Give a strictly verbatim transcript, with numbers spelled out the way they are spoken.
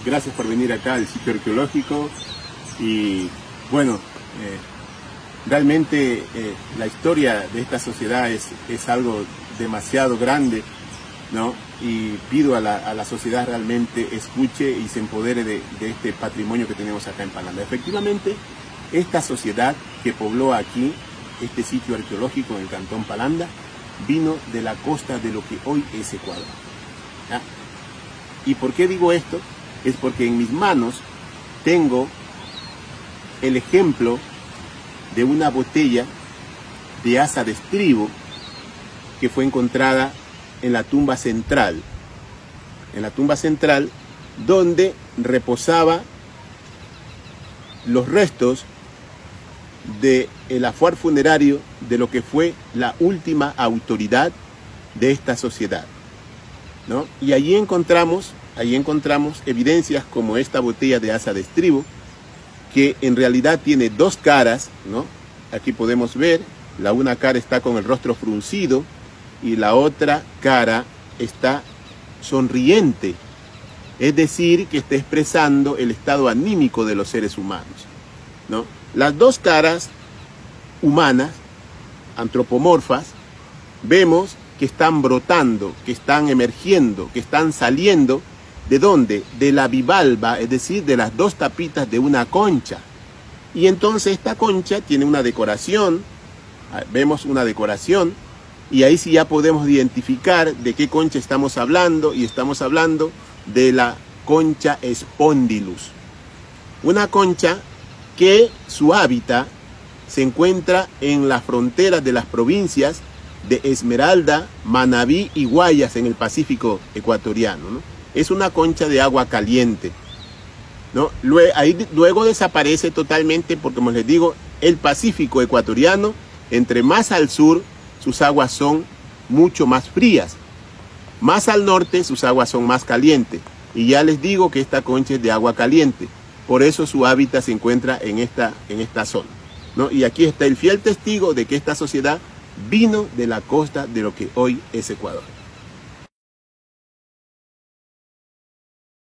gracias por venir acá al sitio arqueológico. Y bueno, eh, realmente eh, la historia de esta sociedad es, es algo demasiado grande, ¿no? Y pido a la, a la sociedad realmente escuche y se empodere de, de este patrimonio que tenemos acá en Palanda. Efectivamente, esta sociedad que pobló aquí, este sitio arqueológico en el Cantón Palanda, vino de la costa de lo que hoy es Ecuador. ¿Ya? ¿Y por qué digo esto? Es porque en mis manos tengo el ejemplo de una botella de asa de estribo que fue encontrada en la tumba central, en la tumba central donde reposaba los restos del ajuar funerario de lo que fue la última autoridad de esta sociedad, ¿no? Y allí encontramos, allí encontramos evidencias como esta botella de asa de estribo, que en realidad tiene dos caras, ¿no? Aquí podemos ver, la una cara está con el rostro fruncido y la otra cara está sonriente, es decir, que está expresando el estado anímico de los seres humanos, ¿no? Las dos caras humanas, antropomorfas, vemos que están brotando, que están emergiendo, que están saliendo. ¿De dónde? De la bivalva, es decir, de las dos tapitas de una concha. Y entonces esta concha tiene una decoración, vemos una decoración, y ahí sí ya podemos identificar de qué concha estamos hablando, y estamos hablando de la concha Spondylus. Una concha que su hábitat se encuentra en las fronteras de las provincias de Esmeralda, Manabí y Guayas en el Pacífico ecuatoriano, ¿no? Es una concha de agua caliente, ¿no? Luego, ahí, luego desaparece totalmente porque, como les digo, el Pacífico ecuatoriano, entre más al sur, sus aguas son mucho más frías. Más al norte, sus aguas son más calientes. Y ya les digo que esta concha es de agua caliente. Por eso su hábitat se encuentra en esta, en esta zona, ¿no? Y aquí está el fiel testigo de que esta sociedad vino de la costa de lo que hoy es Ecuador.